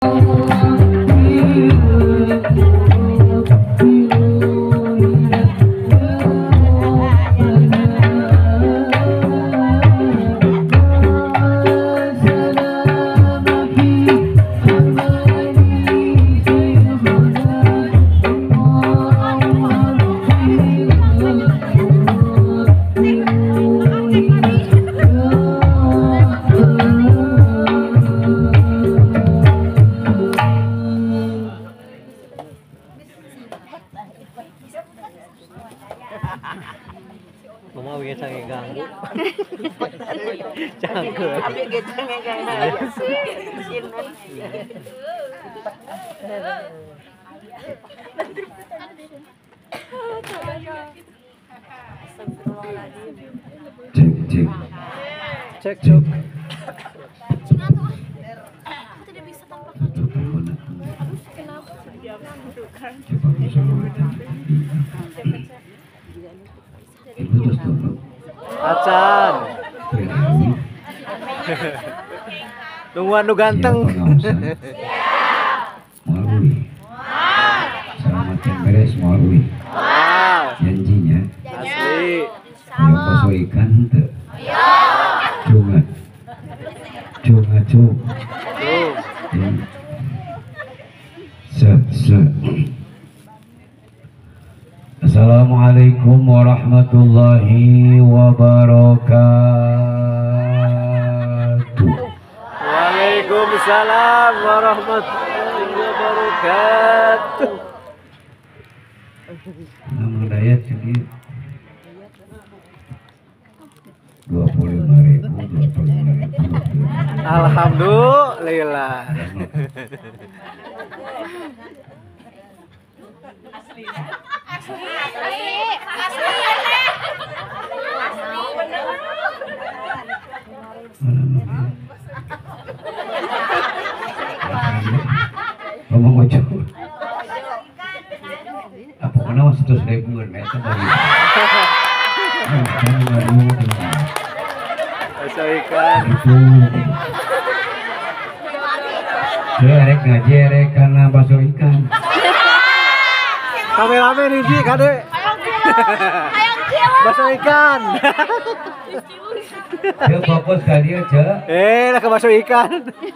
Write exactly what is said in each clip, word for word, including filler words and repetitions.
Mama bikin sange ganggu. Cangkel. Abi gitu ngeganggu. Cek cek. Cek cek. Tidak bisa tanpa kacau. Aduh, kenapa? Acan. Tungguan nu ganteng. Maui. Selamat beres Maui. Janjinya. Asli. Yang bakso ikan teu. Cunga. Cunga cung. Tuh. Se se. Assalamualaikum warahmatullahi wabarakatuh. Waalaikumsalam warahmatullahi wabarakatuh. Nama daya jadi dua puluh lima ribu, dua puluh lima ribu. Alhamdulillah. Ngomong ojo. Apa kena mas terus ribuan itu bagi. Bakso ikan. Jerek ngajerek karena bakso ikan. Kameramen hiji kade. Bakso ikan. Dia fokus ke dia, Cek. Eh, lah ke bakso ikan.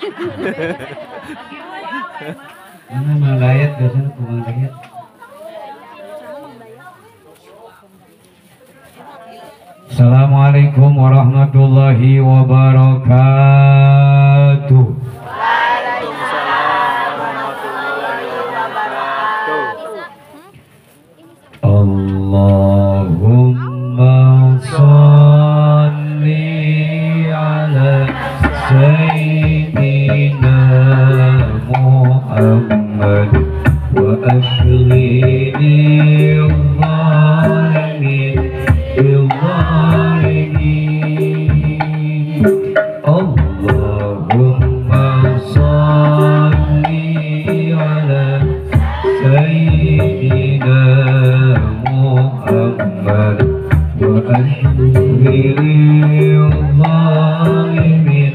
Mana Mandayat biasanya ke Mandayat. Assalamualaikum warahmatullahi wabarakatuh. Allahumma sholli ala sayyidina Muhammad wa ashghili dhalimin bil-zalimin. Allahumma sholli ala sayyidina Muhammad wa ashghili dhalimin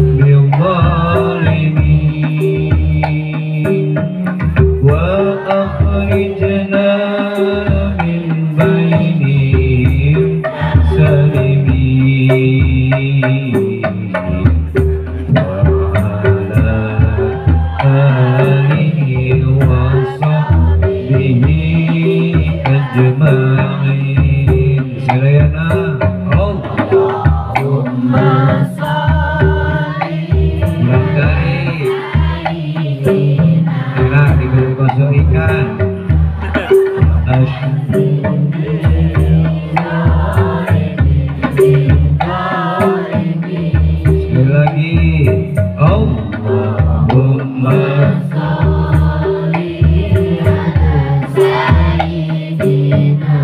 bil-zalimin wa akhrijna min bainihim salimin wa ala alihi wa sahbihi ajma'in. Silayana Allahumma sholli ala diberi bakso ikan. Sekali lagi Allahumma sholli ala sayyidina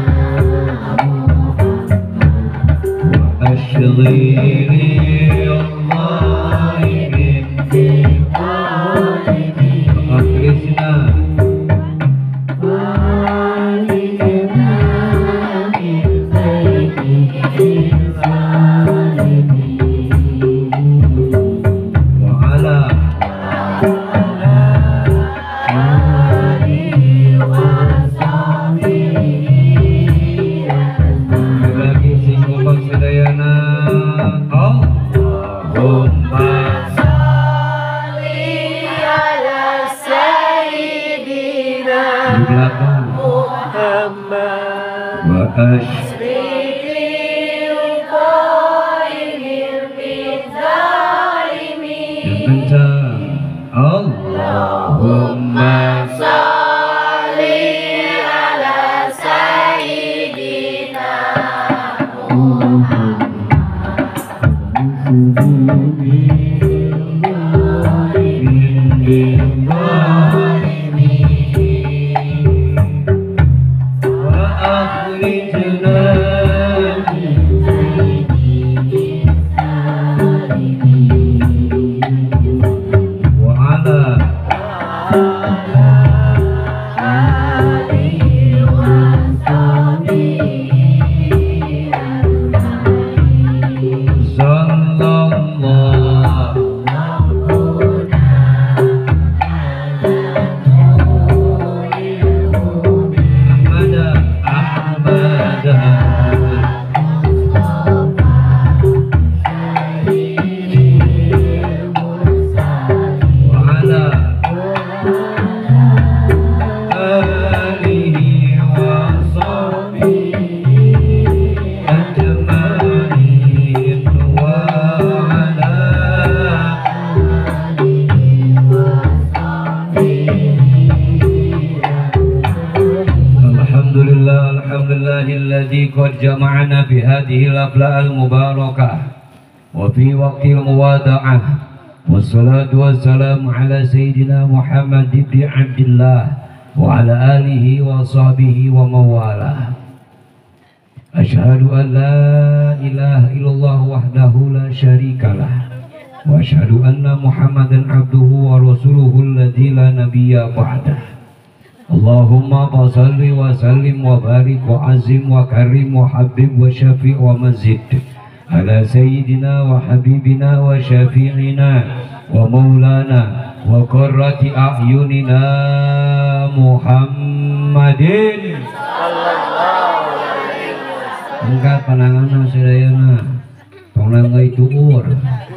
Muhammad wa ashghili dhalimin bil-zalimin. Akhirnya wa ala belakang. Wa ash yang kencang. Allahumma Salli ala Sayyidina qad jama'ana fi hadhihi al-afla al-mubarakah wa fi waqti al-muwada'ah wassalatu wassalamu ala sayyidina Muhammad ibn Abdillah wa ala alihi wa sahbihi wa mawalah. Asyhadu an la ilaha illallah wahdahu la syarikalah wa asyhadu anna Muhammadan abduhu wa rasuluhu alladzi la nabiyya ba'dah. Allahumma salli wa sallim wa barik wa azim wa karim wa habib wa syafi' wa mazid ala sayyidina wa habibina wa syafi'ina wa maulana wa qurrati a'yunina Muhammadin sallallahu alaihi wasallam. Angkat pandanganna sadayana tong langgai tuur.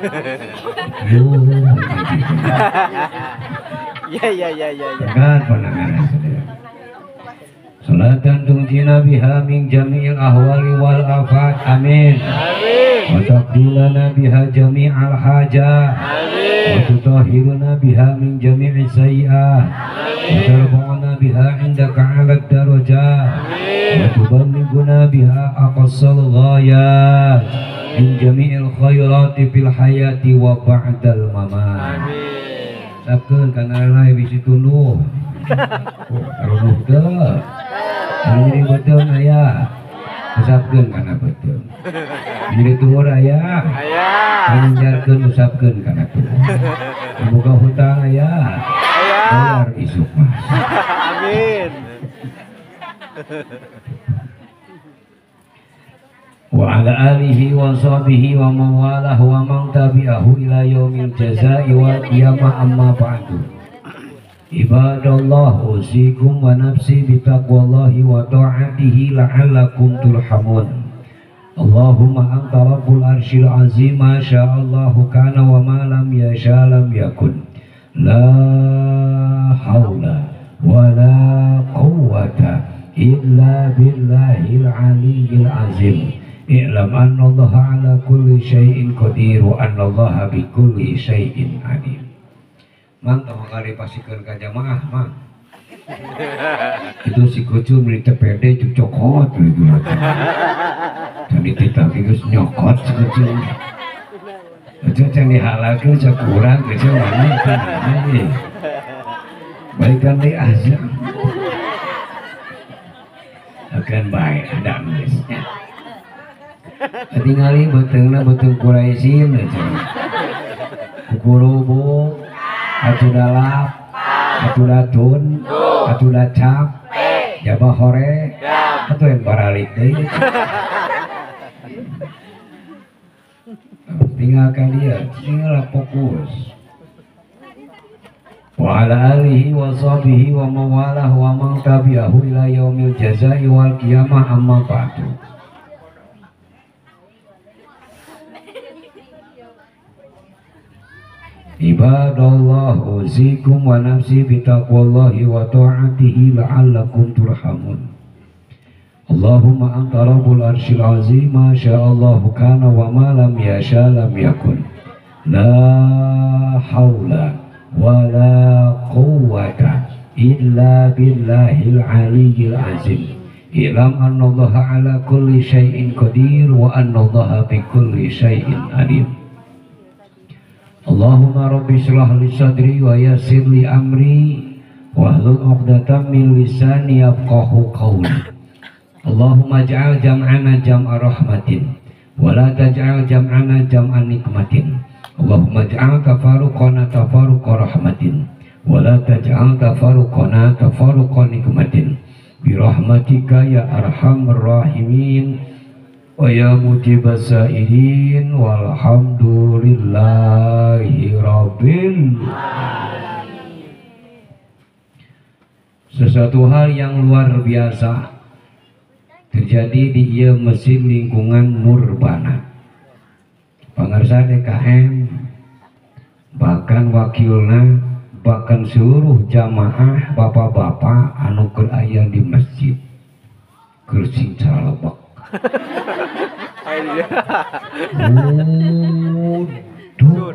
Ya ya ya ya ya. Angkat pandanganna sadayana. Salatan tunjina biha min jami'il ahwali wal afat. Amin. Amin. Wa taqdilana biha jami'al hajat. Amin. Wa tutahhiruna biha min jami'i sayyi'at. Wa tarfa'una biha indaka 'ala darajat. Wa tuballighuna biha aqsal ghayat min jami'il khairati fil hayati wa ba'dal mamat. Amin. Sapkeun kana lae bisi tunduh. Taruh teu. Jadi betul aya. Usapkeun kana betul. Jadi tuur aya. Aya. Menjarkeun usapkeun kana tuur. Boga hutang aya. Aya. Bayar isuk mah. Amin. Wa ala alihi wa sahbihi wa mawalah wa man tabi'ahu ila yaumil jazaa'i wal qiyamah amma ba'du. Ibadallah, usikum wa nafsi bitaqwallahi wa ta'atihi la'allakum turhamun. Allahumma anta rabbul arsyil azim, ma sya'allahu kana wa ma lam yasha lam yakun. La hawla wa la quwwata illa billahil aliyyil azim. I'lam anna Allah ala kulli syai'in qadir wa anna Allah bi kulli syai'in alim. Mang tong kali pasikeun ka jamaah mang. Itu si kucing beli T P D cuk cokot gitu. Tadi kita geus nyokot si kucing. Aja can dihalakeun sakurang geus mana teh. Baikan deui aja. Akan baik ada geusnya. Tinggali beteungna beteung Quraisyin aja. Kukurubu, atu dalap, atu datun, atu dacap, jabah hore, atu yang baralik deui. Tinggalkan dia, tinggal fokus. Wa ala alihi wa sahbihi wa mawalah wa man tabi'ahu ila yaumil jazaa'i wal qiyamah amma ba'du. Ibadallah usikum wa nafsi bitaqwallahi wa ta'atihi la'allakum turhamun. Allahumma anta rabbul arsyil azim, ma sya'allahu kana wa ma lam yasha lam yakun. La haula wa la quwwata illa billahil aliyyil azim. Ilam annallaha ala kulli syai'in qadir wa annallaha bi kulli syai'in alim. Allahumma rabbi shrah li sadri wa yassir li amri wahlul 'uqdatam min lisani yafqahu qawli. Allahumma ij'al jam'ana jam'a rahmatin wa la taj'al jam'ana jam'a nikmatin. Allahumma ij'al tafaruqana tafaruqa rahmatin wa la taj'al tafaruqana tafaruqa nikmatin. Bi rahmatika ya arhamar rahimin wa ya mujibas sa'ilin walhamdulillahi rabbil alamin. Sesuatu hal yang luar biasa terjadi di ieu mesin lingkungan Nurbana. Pangarsa D K M, bahkan wakilna, bahkan seluruh jamaah bapak-bapak anu keur aya di masjid keur sing calebek. Udud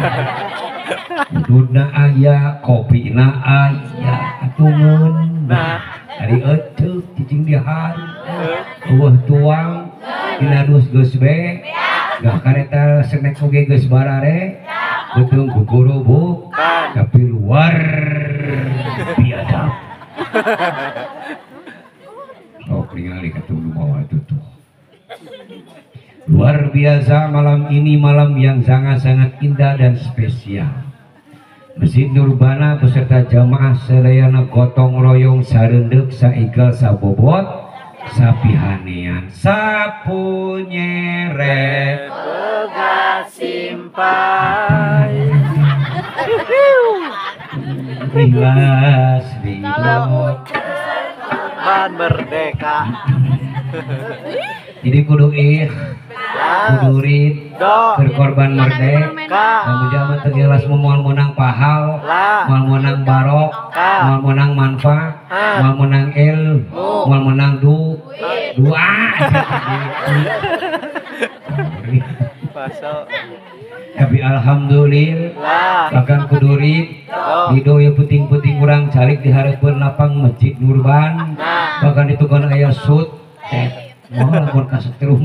Ududna aya, kopina aya, atumun dari ecek cicing dihari eueuh tuang dina dus geus be gah kareta senek oge geus barare beuteung kukurubuk tapi luar biasa. Sok ningali katunggu bawah itu tuh. Luar biasa malam ini, malam yang sangat-sangat indah dan spesial. Masjid Nurbana beserta jamaah sadayana gotong royong sareundeup saigal sabobot sapihanean sapu nyeret Boga simpai ikhlas ridho ban merdeka. Jadi kudu ih kudu rid berkorban merdeka kamu jangan tegelas memoal menang pahal mal menang barok mal menang manfaat mal menang il mal menang du dua tapi alhamdulillah bahkan kudu rid ridho yang puting-puting urang calik di hareupeun lapang masjid Nurban bahkan itu kan aya sud eh mau lamun kasetrum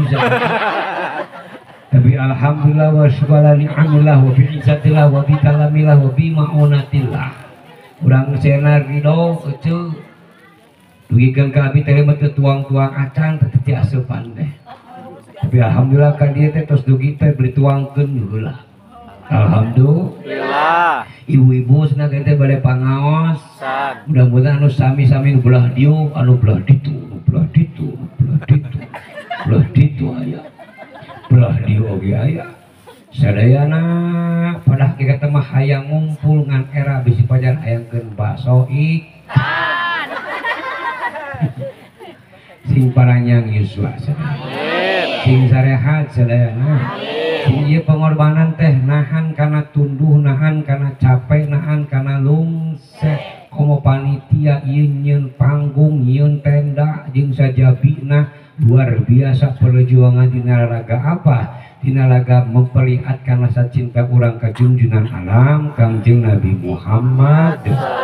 tapi alhamdulillah wa syukur ni'amillah wa bi'izzatillah wa bikalamillah wa bima'unatillah urang senar ridho eceu dugikeun ka abi teh mah tuang-tuang acan teh teu aseupan teh tapi alhamdulillah ka dieu teh tos dugi teh beri tuangkeun heula. Alhamdulillah. Ibu-ibu cenah teh bade pangaos. Mudah-mudahan anu sami-sami nu belah dieu, anu belah ditu, anu belah ditu, anu belah ditu. Belah ditu aya. Belah dieu oge aya. Sadayana pada hakikat mah hayang ngumpul ngan era bisi pajar hayangkeun bakso ikan. Sing paranyang yuswa sadayana. Sing sarehat sadayana. Ieu pengorbanan teh nahan kana tunduh, nahan kana capek, nahan kana lungset. Komo panitia ieu nyieun panggung, nyieun tenda jeung sajabina luar biasa perjuangan dina raga apa? Dina raga memperlihatkan rasa cinta urang ka junjungan alam Kangjeng Nabi Muhammad.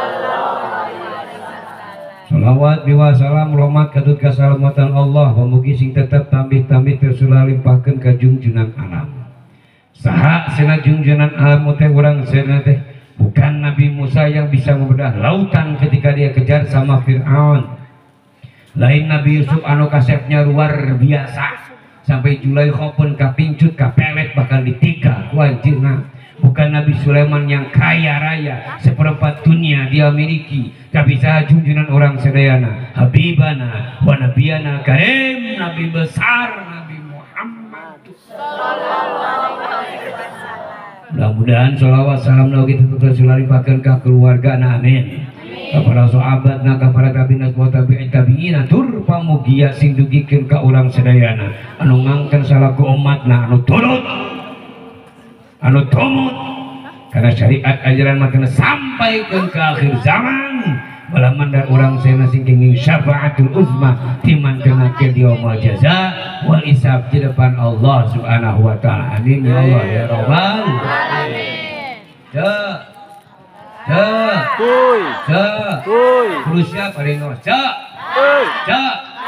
Salawat biwa salam rahmat kadut kasalamatan Allah pamugi sing tetep tambih-tambih tersulah limpahkeun ka junjungan alam. Saha cenah junjungan alam teh urang cenah teh bukan Nabi Musa yang bisa membedah lautan ketika dia kejar sama Fir'aun. Lain Nabi Yusuf anu kasepnya luar biasa sampai Julaikha pun kapincut kapelet bahkan ditika ku anjeunna. Bukan Nabi Sulaiman yang kaya raya seperempat dunia dia miliki, tapi saha junjungan orang sadayana Habibana wa Nabiyana Karim, Nabi besar Nabi Muhammad sallallahu alaihi wasallam. Mudah-mudahan sholawat salam kita terus limpahkeun ka keluarga na amin. Ka para sahabat na ka para tabi'in wa tabi'in tabi'ina tur pamugia sing dugikeun ka urang sadayana anu ngangken salaku umatna anu turut anu tumut karena syariat ajaran matana sampai ke akhir zaman malah mandar orang saya singking syafaatul uzma timantena ke di yaumul jaza wal isab di depan Allah subhanahu wa ta'ala. Amin ya Allah ya Rabbal alamin. Ja ja Kuy. ja Kuy. terusnya parino ja Kuy. ja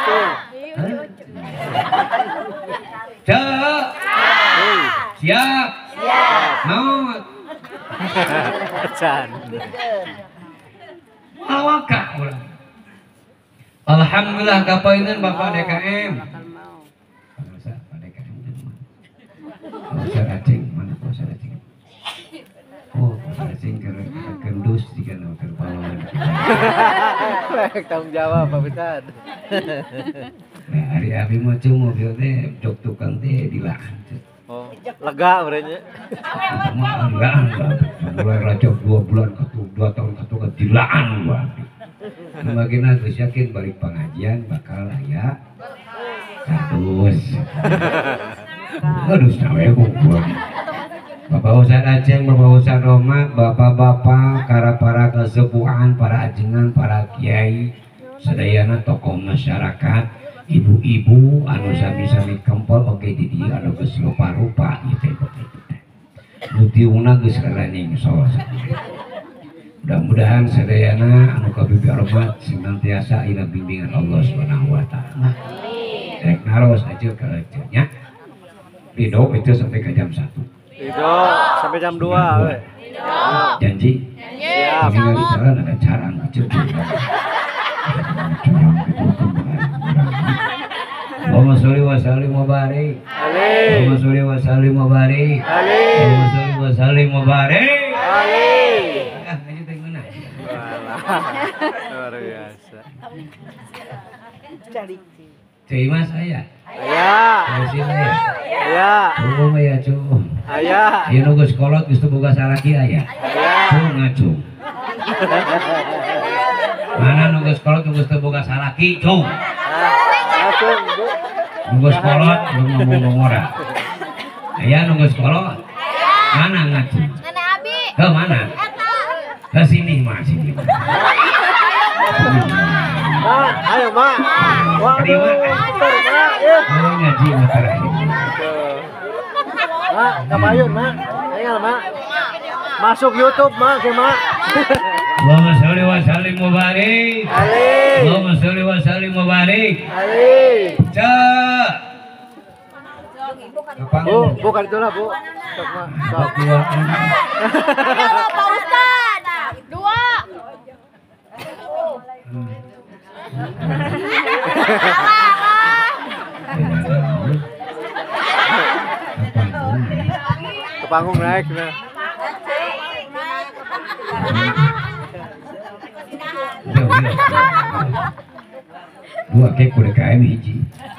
ja siap naon Can. awakah urang. Alhamdulillah kapoineun Bapak D K M. Bangsa Pak D K M di rumah. Bangsa acing mana bangsa acing? Oh, bangsa acing keur kendus jika nu keur pahlawan. Lek tanggung jawab Pak Pitan. Nah, hari abi mah ceu mobil teh jok tukang teh dilaan. Oh, lega merenya. Mah enggak enggak. Mulai rajab dua bulan ke dua tahun ke tuh dilaan gua. Bagina geus yakin balik pengajian bakal aya terus. Terus nawe gua. Bapak Ustaz Aceh, Bapak Ustaz Roma, bapak-bapak, para para kesepuhan, para ajengan, para kiai, sadayana tokoh masyarakat, ibu-ibu anu sami-sami kempol oke di dieu anu geus rupa-rupa ieu teh nu tiungna geus raranying saos. Mudah-mudahan sadayana anu kabibi arbat senantiasa ina bimbingan Allah Subhanahu wa taala. Rek naros aja ka ece nya. Ridho itu sampai ke jam satu. Ridho sampai jam dua we. Janji? Siap. Ini di jalan ada carang kecil. Allahumma sholli wa sallim wa barik. Allahumma sholli wa sallim wa barik. Allahumma sholli wa sallim wa barik. Ah, aja teh mana? Luar biasa. Cai Mas aya. Aya. Masih aya. Aya. Cukup aya cukup. Aya. Ieu nu geus kolot geus teu boga salaki aya. Aya. Tuh ngacung. Mana nu geus kolot geus teu boga salaki, cung. Langsung Bu. Nu geus kolot nu ngomong ora. Aya nu geus kolot. Mana ngacung? Nenek Abi. Ke mana? Ke sini mah sini. Ma, ayo Ma. Waduh. Bentar, Ma. Eh. Oh ngaji motor aja. Ma, kabayun Ma. Tinggal Ma. Masuk YouTube Ma, ke Ma. Allahumma sholli wa sallim wa barik. Ali. Allahumma sholli wa sallim wa barik. Ali. Ca. Bu, bukan itu lah Bu. Sok Ma. Sok. Dua. Halo Pak Ustad. Dua. Ke panggung naik nah. Dua kek kuda K M hiji.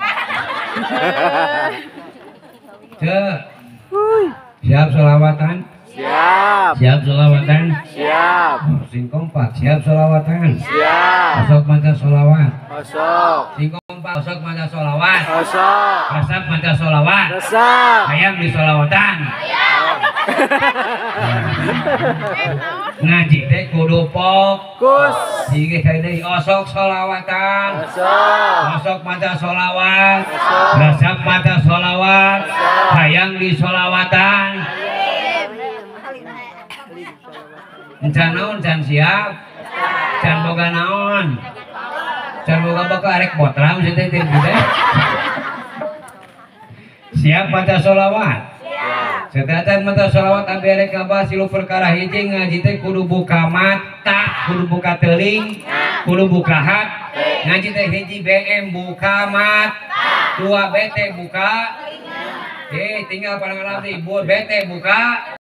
Cek. Siap selawatan? Siap. Siap selawatan? Siap. Sing kompak, siap selawatan? Siap. Osok maca solawat. Osok. Sing kompak, osok maca solawat. Osok. Resep maca solawat. Resep. Hayang di solawatan. Ngaji teh kudu fokus. Sige deui osok solawatan. Osok. Osok maca solawat. Osok. Resep maca solawat. Hayang di solawatan. Encan naon can siap. Can boga naon. Can boga boga arek potram teh teh teh. Siap maca solawat. Sedatan maca solawat abi arek ngabah silu perkara hiji ngaji teh kudu buka mata, kudu buka teuing, kudu buka hat. Ngaji teh hiji B M buka mata, dua B T buka. Eh tinggal pandangan abdi, B T buka.